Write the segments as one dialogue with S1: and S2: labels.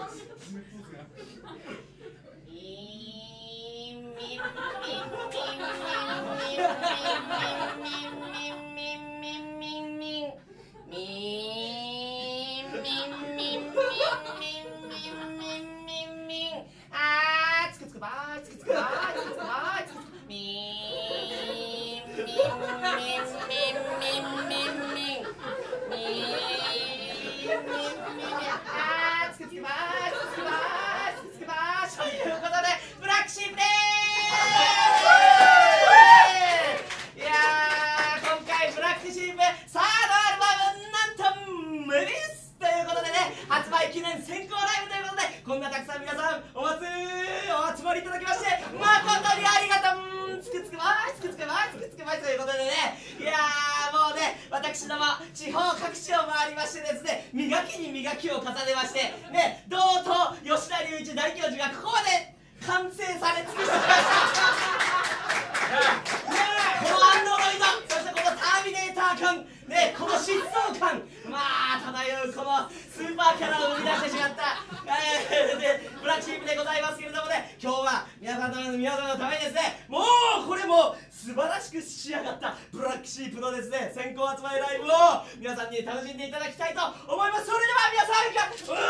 S1: 記念先行ライブということで、こんなたくさん皆さんお集まりいただきまして誠にありがとう。つくつくまーす、つくつくまーす、つくつくまーすということでね、いやーもうね、私ども地方各地を回りましてですね、磨きに磨きを重ねましてね、道と吉田隆一大教授がここまで完成され尽くしてきましたこのアンドロイド、そしてこのターミネーター感ね、この疾走感、まあ漂うこのスーパーキャラを生み出してしまった、でブラックシープでございますけれどもね、今日は皆様のためにですね、もうこれも素晴らしく仕上がったブラックシープのですね先行発売ライブを皆さんに楽しんでいただきたいと思います。それでは皆さん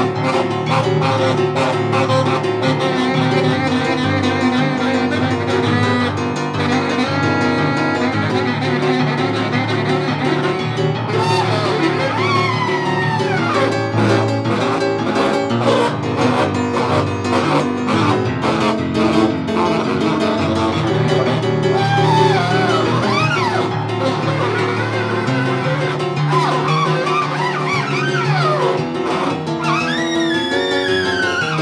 S1: はい、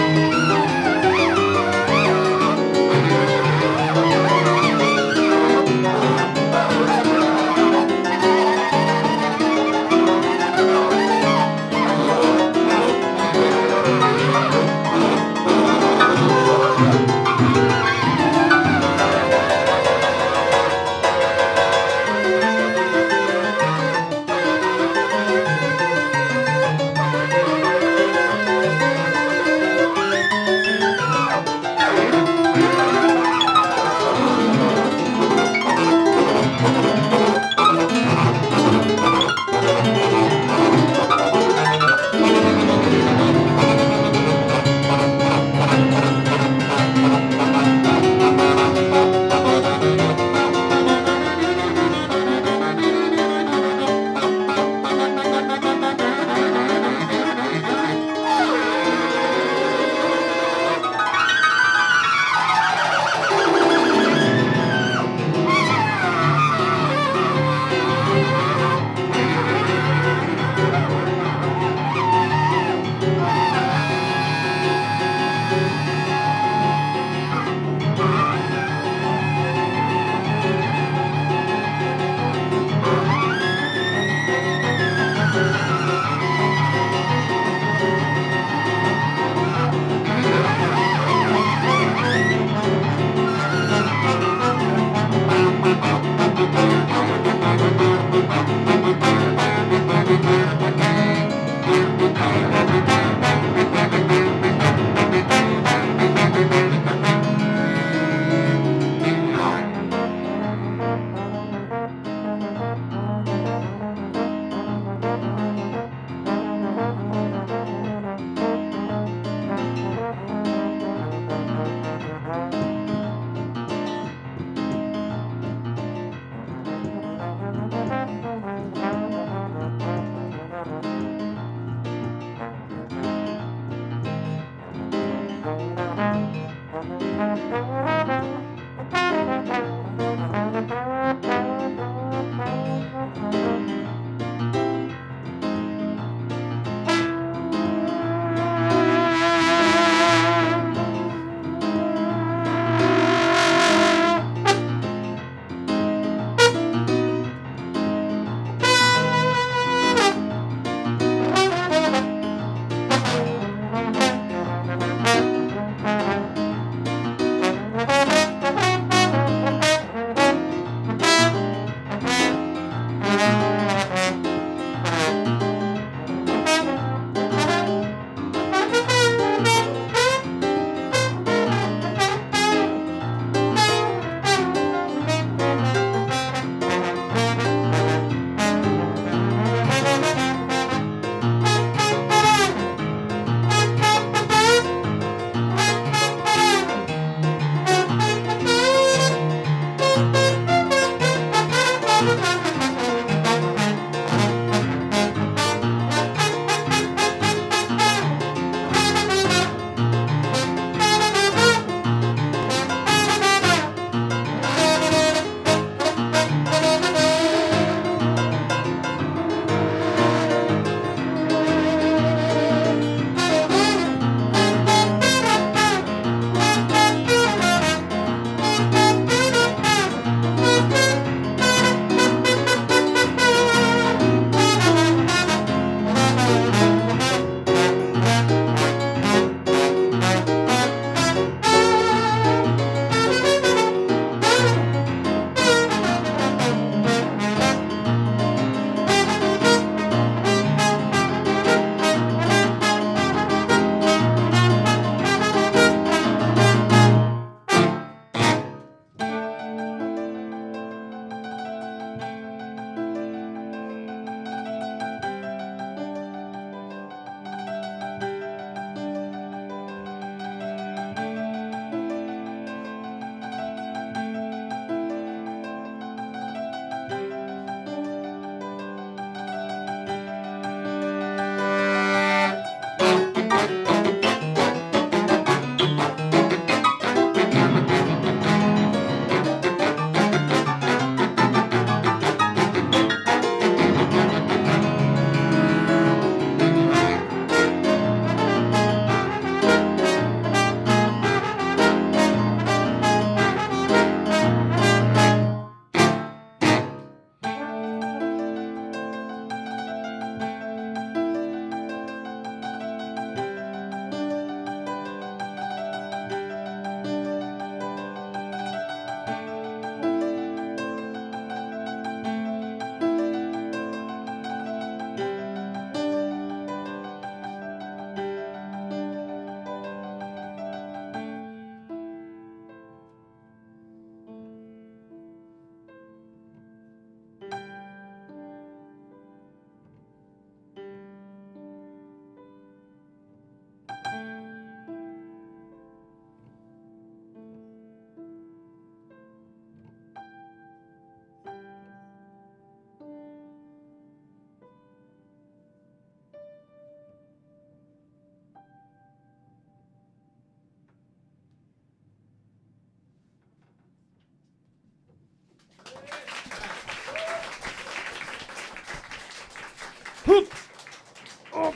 S2: ふっおっ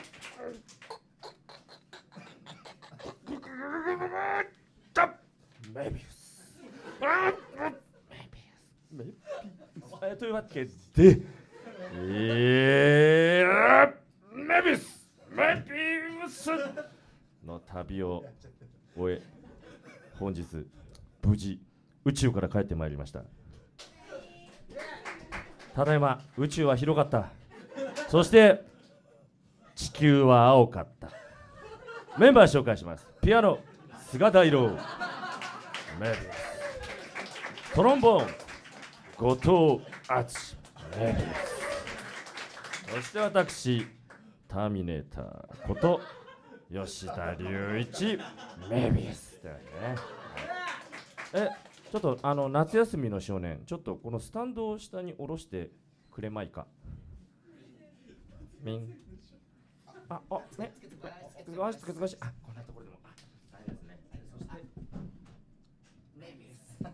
S2: メビウスというわけで、メビウスの旅を終え、本日無事宇宙から帰ってまいりました。ただいま宇宙は広かった。そして地球は青かった。メンバー紹介します。ピアノ菅大郎メビウス、トロンボーン後藤敦メビウス、そして私ターミネーターこと吉田隆一メビウスだよね。ちょっと夏休みの少年、ちょっとこのスタンドを下に下ろしてくれまいか。ミン。ね。少し、こんなところでも。大変ですね。そして、メビウス。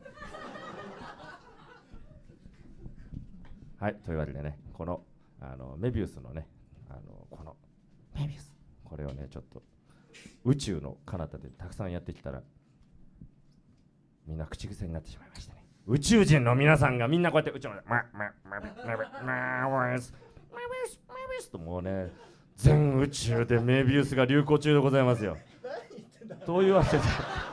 S2: はい、というわけでね、このメビウスのね、このメビウス、これをね、ちょっと宇宙の彼方でたくさんやってきたら、みんな口癖になってしまいましたね。宇宙人の皆さんがみんなこうやって宇宙のメビウスと、もうね、全宇宙でメビウスが流行中でございますよ。というわけ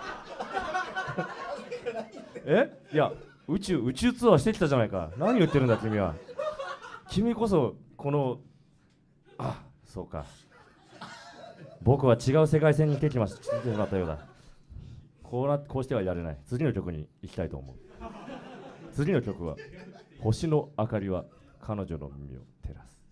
S2: でいや、宇宙ツアーしてきたじゃないか。何言ってるんだ君は。君こそこのそうか、僕は違う世界線に来てしまったようだ。こうしてはいられない。次の曲に行きたいと思う。次の曲は星の明かりは彼女の耳を照らす。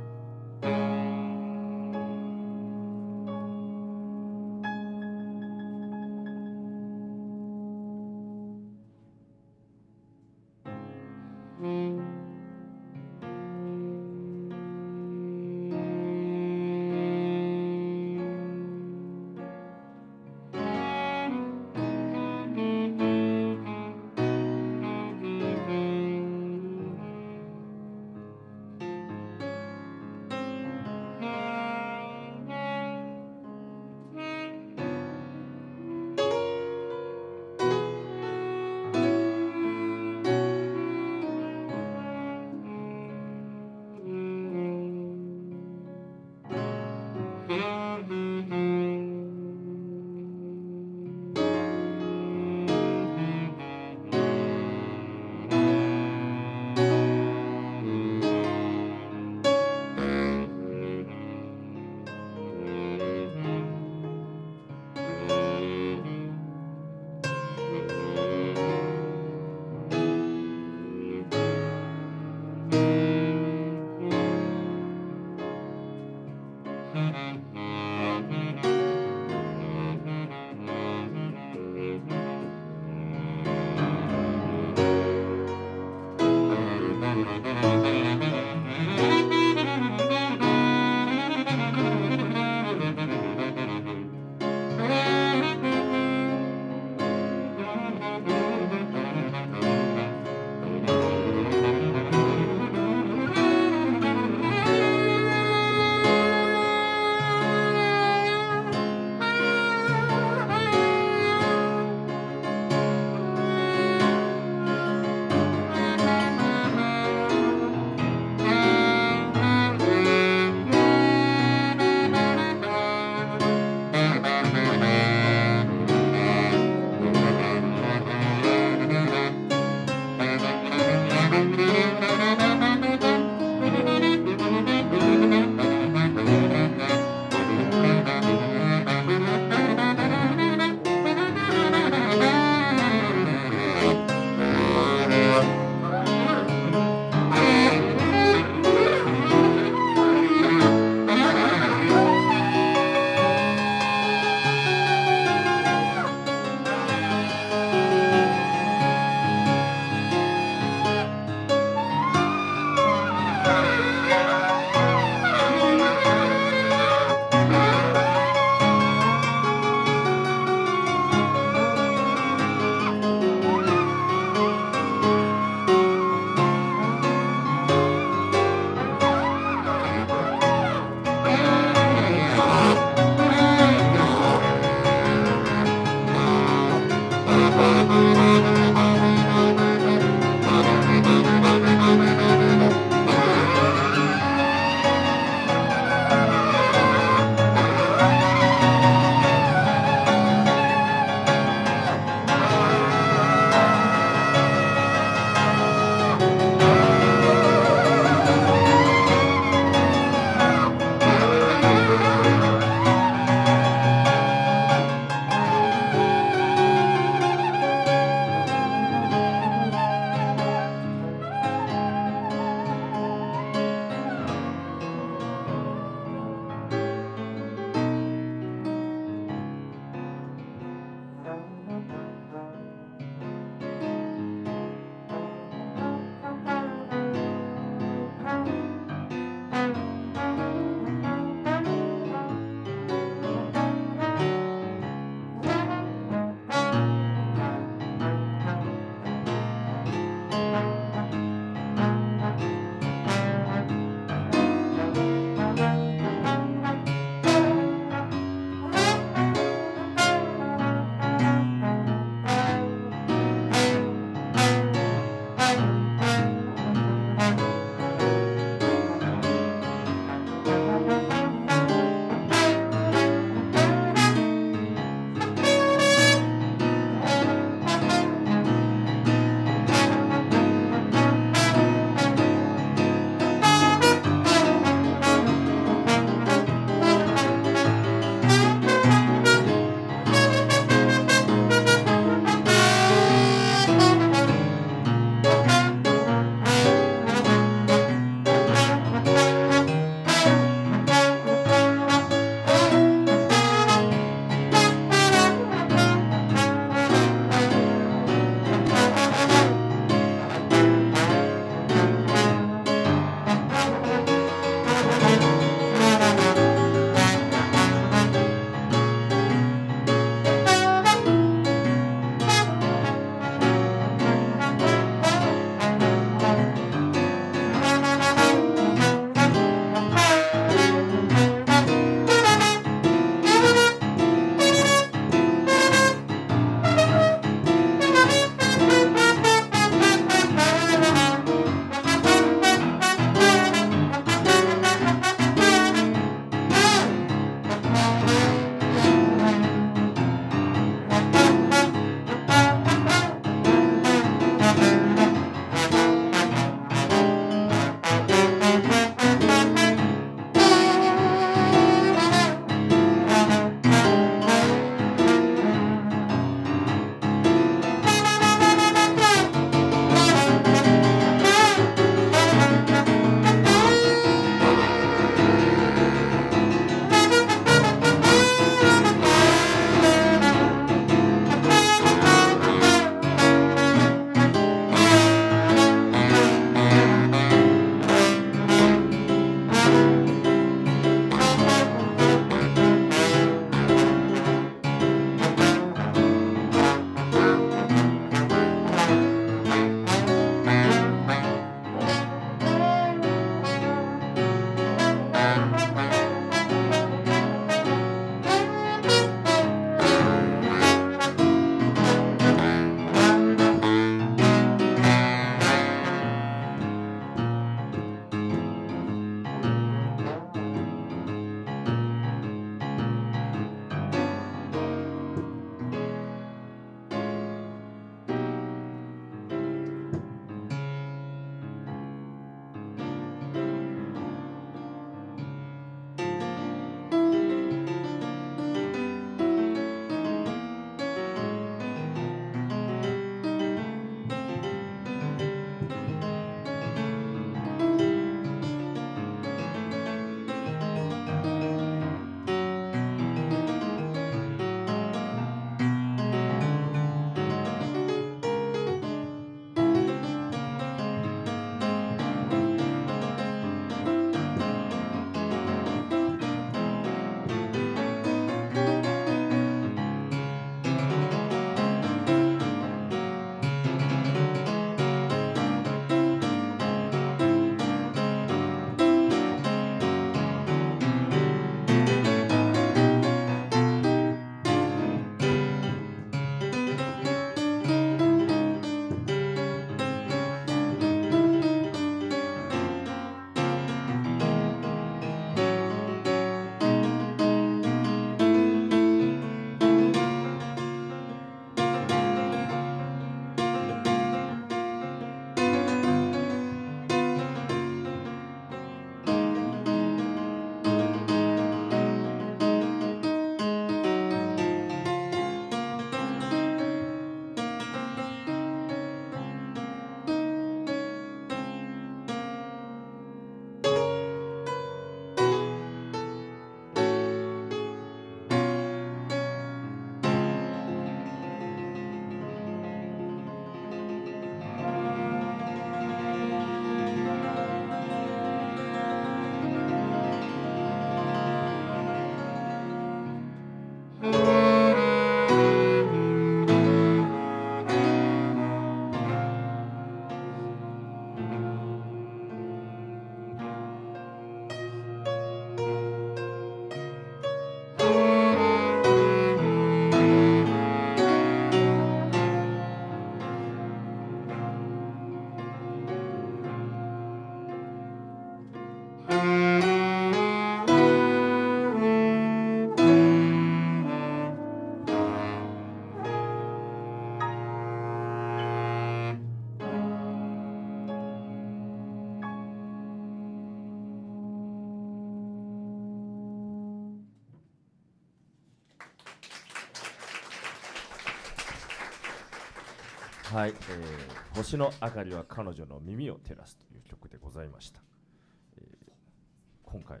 S2: はい、星の明かりは彼女の耳を照らすという曲でございました。今回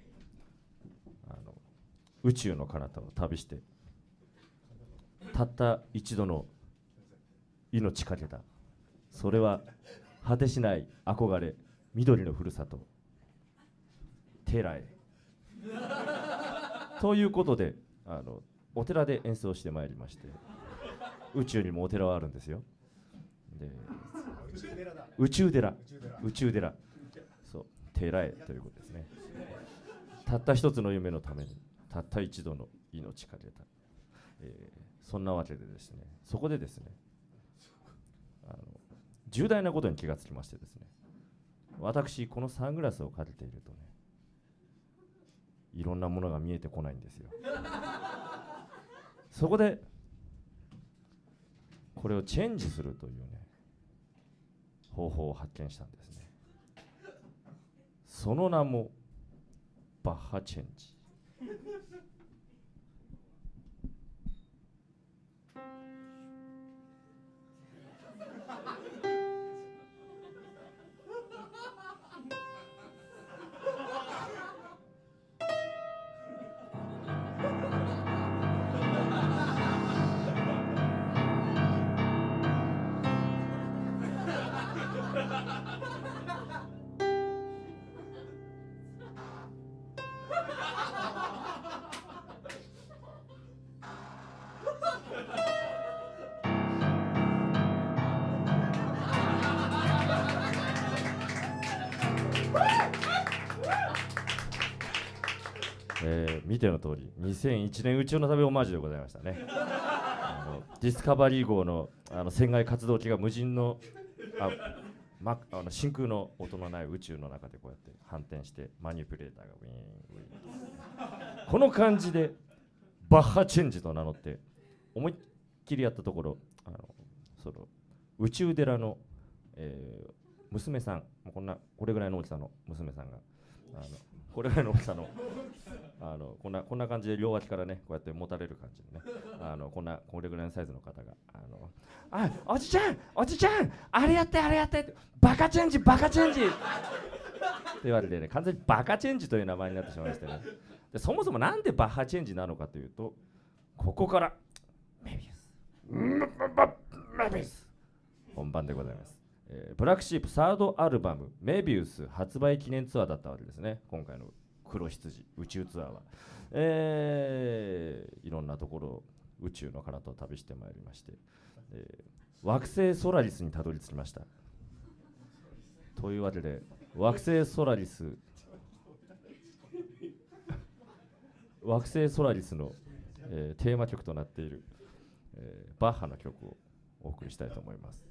S2: 宇宙の彼方を旅してたった一度の命かけた、それは果てしない憧れ、緑のふるさと寺へということでお寺で演奏してまいりまして、宇宙にもお寺はあるんですよ。で宇宙寺そう寺へということですね。たった一つの夢のためにたった一度の命かけた、そんなわけでですね、そこでですね重大なことに気がつきましてですね、私このサングラスをかけているとね、いろんなものが見えてこないんですよ。そこでこれをチェンジするというね方法を発見したんですね。その名もバッハチェンジ。見ての通り2001年宇宙の旅オマージュでございましたね。ディスカバリー号の船外活動機が無人の真空の音のない宇宙の中でこうやって反転してマニピュレーターがウィーンウィーンこの感じでバッハチェンジと名乗って思いっきりやったところ、その宇宙寺の、娘さん、これぐらいの大きさの娘さんがこれぐらいの大きさのこんな感じで両脇からねこうやって持たれる感じでねこれぐらいのサイズの方がおじちゃんあれやってバカチェンジって言われてね、完全にバカチェンジという名前になってしまいましてね。でそもそもなんでバッハチェンジなのかというと、ここからメビウス本番でございます。ブラックシープサードアルバムメビウス発売記念ツアーだったわけですね、今回の黒羊宇宙ツアーは。いろんなところを宇宙の彼方を旅してまいりまして、惑星ソラリスにたどり着きました。というわけで惑星ソラリスの、テーマ曲となっている、バッハの曲をお送りしたいと思います。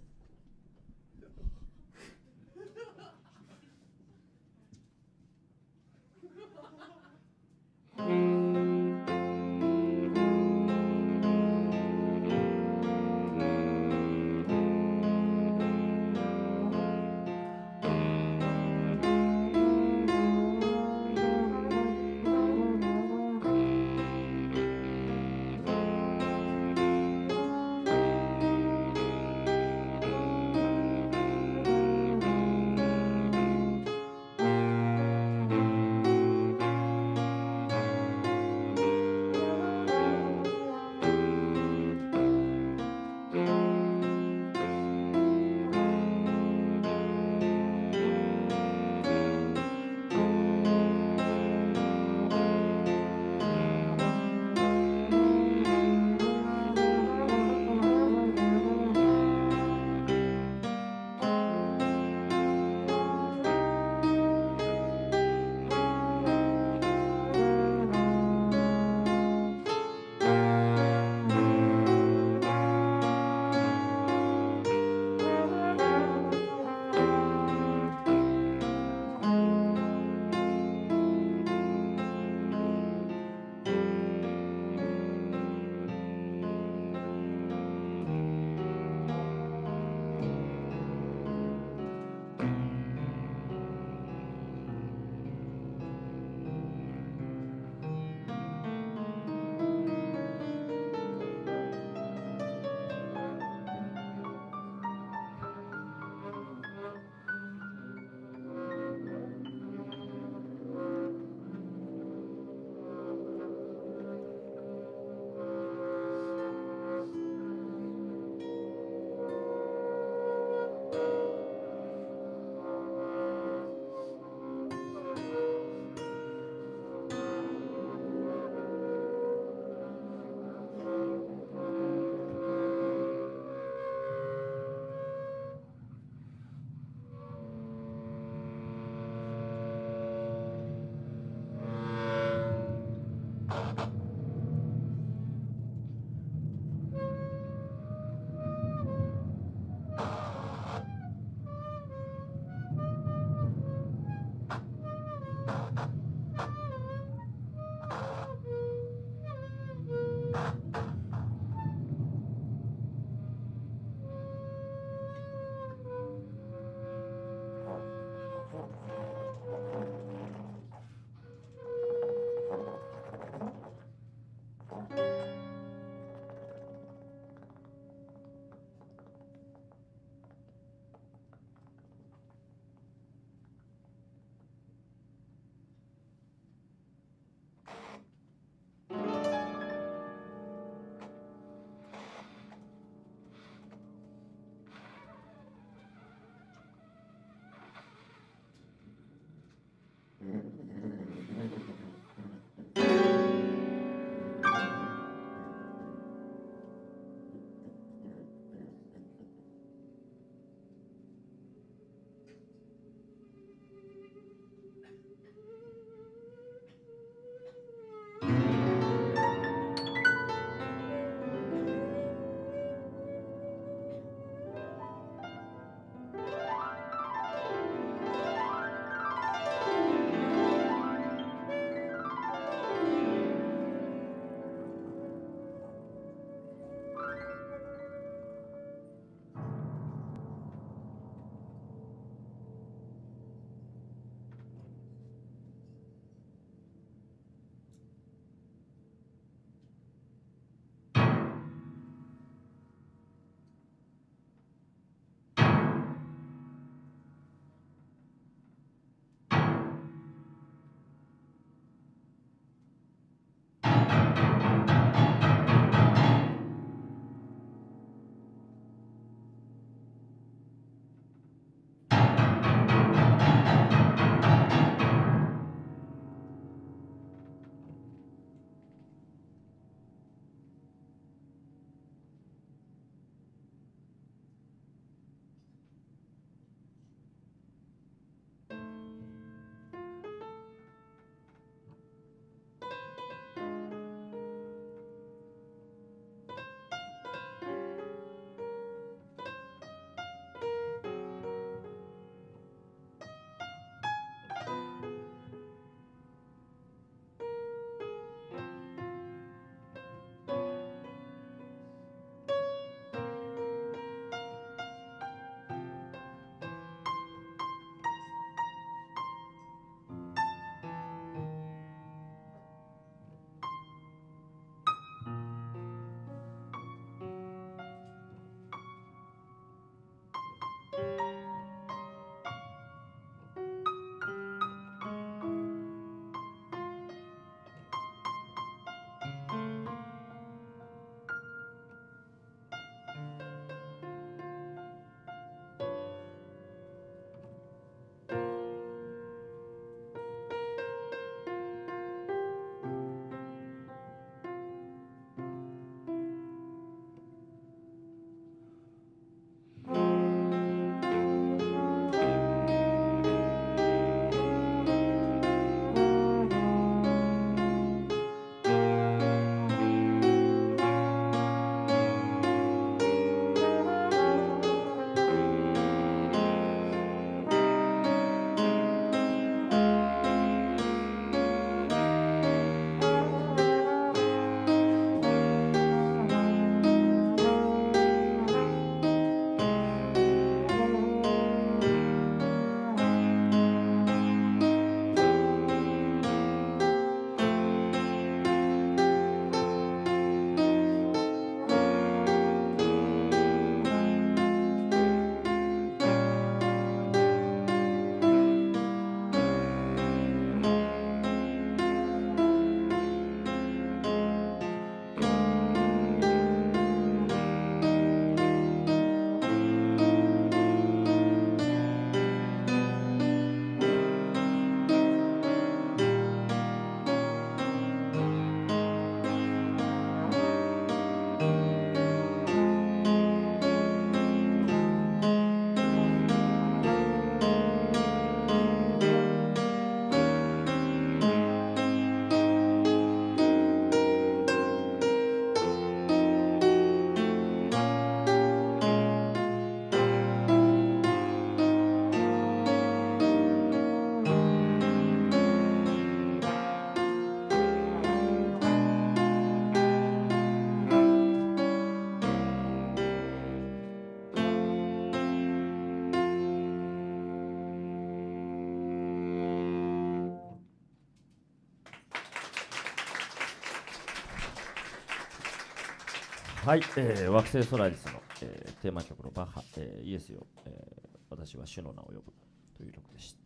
S2: はい、惑星ソラリスの、テーマ曲のバッハ、イエスよ、私は主の名を呼ぶという曲でした。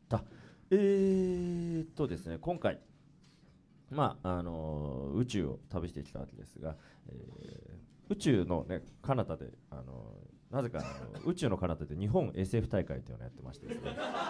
S2: ですね、今回、宇宙を旅してきたわけですが、宇宙の、ね、彼方で、なぜか宇宙の彼方で日本 SF 大会というのをやってましてですね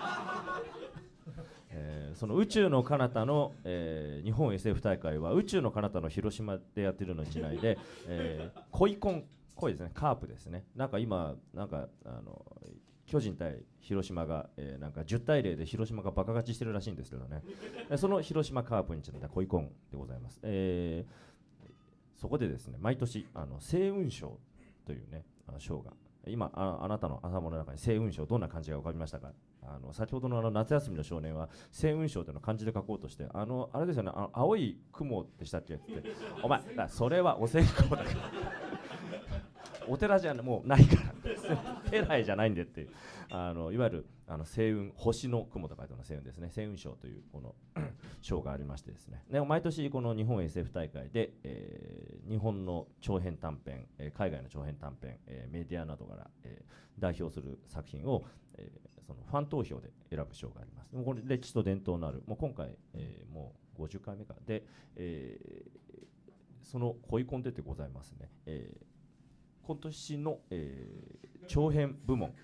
S2: その宇宙の彼方の、日本 SF 大会は宇宙の彼方の広島でやってるのにちないで、恋ですね、カープですね。なんか今巨人対広島が、なんか10対0で広島がバカ勝ちしてるらしいんですけどねその広島カープにちなんだ恋コンでございます。そこでですね、毎年星雲賞というね賞が今あなたの頭の中に星雲賞どんな漢字が浮かびましたか。先ほどの夏休みの少年は星雲賞というのを漢字で書こうとしてあれですよね、青い雲でしたっけってお前それはお線香だからお寺じゃもうないから家来じゃないんでっていういわゆる星雲、星の雲と書いてある星雲ですね、星雲賞というこの賞がありましてですね、毎年この日本 SF 大会で、日本の長編短編、海外の長編短編、メディアなどから、代表する作品を、そのファン投票で選ぶ賞があります。もうこれ歴史と伝統のある、もう今回、もう50回目かで、その恋コンテでございますね。今年の、長編部門、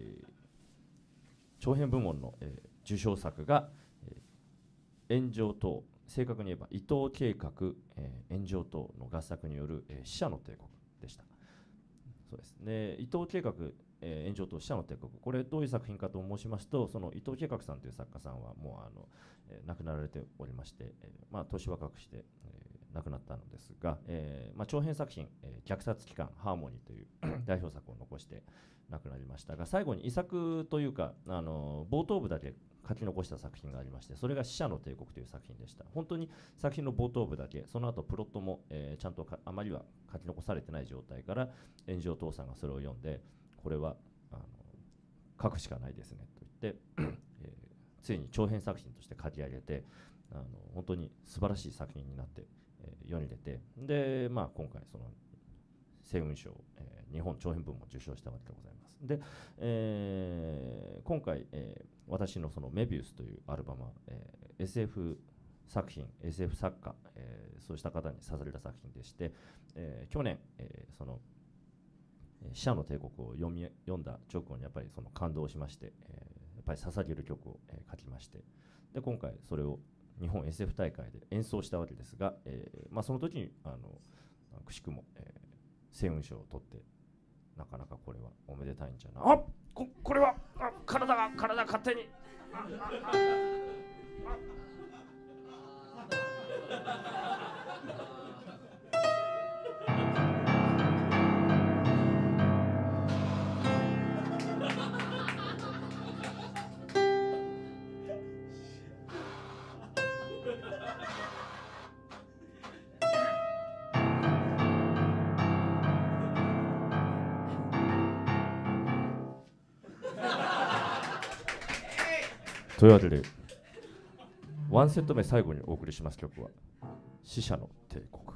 S2: の、受賞作が、炎上等、正確に言えば伊藤計画、炎上等の合作による、死者の帝国でした。そうですね、伊藤計画、炎上等死者の帝国、これどういう作品かと申しますと、その伊藤計画さんという作家さんはもう亡くなられておりまして、年若くして、亡くなったのですが、長編作品、虐殺機関ハーモニーという代表作を残して亡くなりましたが、最後に遺作というか冒頭部だけ書き残した作品がありまして、それが死者の帝国という作品でした。本当に作品の冒頭部だけ、その後プロットも、ちゃんとあまりは書き残されてない状態から炎上父さんがそれを読んで、これは書くしかないですねと言って、ついに長編作品として書き上げて、本当に素晴らしい作品になって世に出て、で、今回その星雲賞、日本長編部門を受賞したわけでございます。で、今回、私のそのメビウスというアルバムは、SF 作品、SF 作家、そうした方に捧げた作品でして、去年、その死者の帝国を読んだ直後にやっぱりその感動しまして、やっぱり捧げる曲を、書きまして、で今回それを日本 SF 大会で演奏したわけですが、その時にくしくも、星雲賞を取って、なかなかこれはおめでたいんじゃない。これは体勝手にというわけで、1セット目最後にお送りします曲は死者の帝国。